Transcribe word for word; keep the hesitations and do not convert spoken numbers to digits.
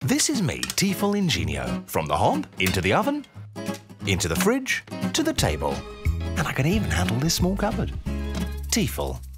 This is me, Tefal Ingenio. From the hob, into the oven, into the fridge, to the table. And I can even handle this small cupboard. Tefal.